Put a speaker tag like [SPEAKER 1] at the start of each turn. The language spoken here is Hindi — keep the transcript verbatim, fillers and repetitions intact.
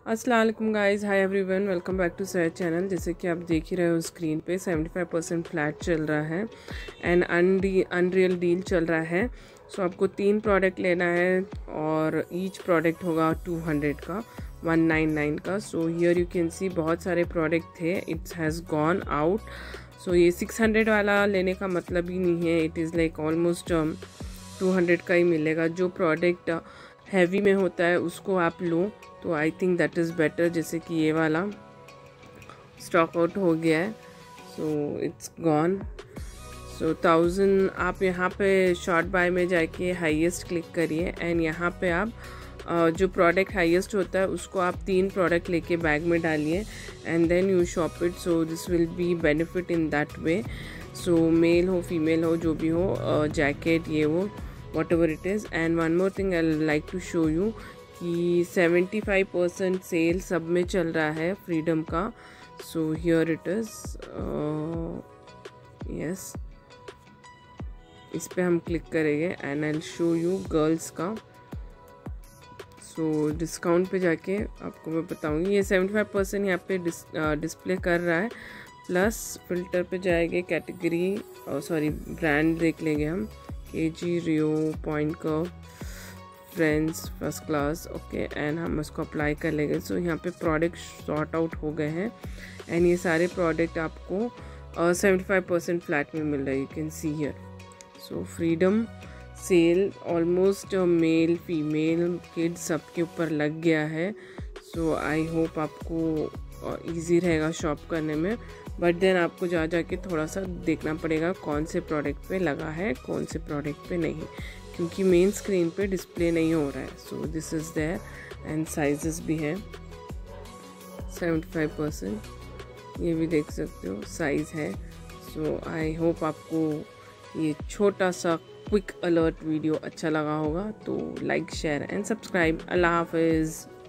[SPEAKER 1] अस्सलाम वालेकुम guys, hi everyone, welcome back to Syed channel. जैसे कि आप देख ही रहे हो स्क्रीन पे पचहत्तर परसेंट फ्लैट चल रहा है एंड अनरियल डील चल रहा है। सो so, आपको तीन प्रोडक्ट लेना है और ईच प्रोडक्ट होगा टू हंड्रेड का, वन नाइन नाइन का। So here you can see बहुत सारे प्रोडक्ट थे, it's has gone out. So ये सिक्स हंड्रेड वाला लेने का मतलब ही नहीं है, it is like almost two hundred का ही मिलेगा। जो प्रोडक्ट हैवी में होता है उसको आप लो तो I think that is better. जैसे कि ये वाला स्टॉक आउट हो गया है, so it's gone. So thousand आप यहाँ पे शॉर्ट बाय में जाके हाईएस्ट क्लिक करिए एंड यहाँ पे आप uh, जो प्रोडक्ट हाईएस्ट होता है उसको आप तीन प्रोडक्ट लेके बैग में डालिए and then you shop it. So this will be benefit in that way. So male हो फीमेल हो जो भी हो, जैकेट uh, ये वो whatever it is। and one more thing I'll like to show you कि सेवेंटी फाइव परसेंट सेल सब में चल रहा है फ्रीडम का। So here it is, yes, इस पे हम क्लिक करेंगे and I show you girls का। सो so, डिस्काउंट पे जाके आपको मैं बताऊंगी। ये सेवेंटी फाइव परसेंट यहाँ पे डिस, डिस्प्ले कर रहा है। प्लस फिल्टर पे जाएंगे, कैटेगरी सॉरी ब्रांड देख लेंगे हम, K G, Rio, point curve, friends, first class, okay, and हम उसको अप्लाई कर लेंगे। सो so, यहाँ पे प्रोडक्ट सॉर्ट आउट हो गए हैं एंड ये सारे प्रोडक्ट आपको सेवेंटी फाइव परसेंट फ्लैट में मिल रहा है, you can see here. So freedom sale almost male female kids सबके ऊपर लग गया है। सो आई होप आपको ईजी uh, रहेगा शॉप करने में, बट देन आपको जा जाके थोड़ा सा देखना पड़ेगा कौन से प्रोडक्ट पे लगा है कौन से प्रोडक्ट पे नहीं, क्योंकि मेन स्क्रीन पे डिस्प्ले नहीं हो रहा है। So this is there and sizes भी हैं सेवेंटी फाइव परसेंट, ये भी देख सकते हो साइज़ है। सो आई होप आपको ये छोटा सा क्विक अलर्ट वीडियो अच्छा लगा होगा, तो लाइक शेयर एंड सब्सक्राइब। अल्लाह हाफिज़।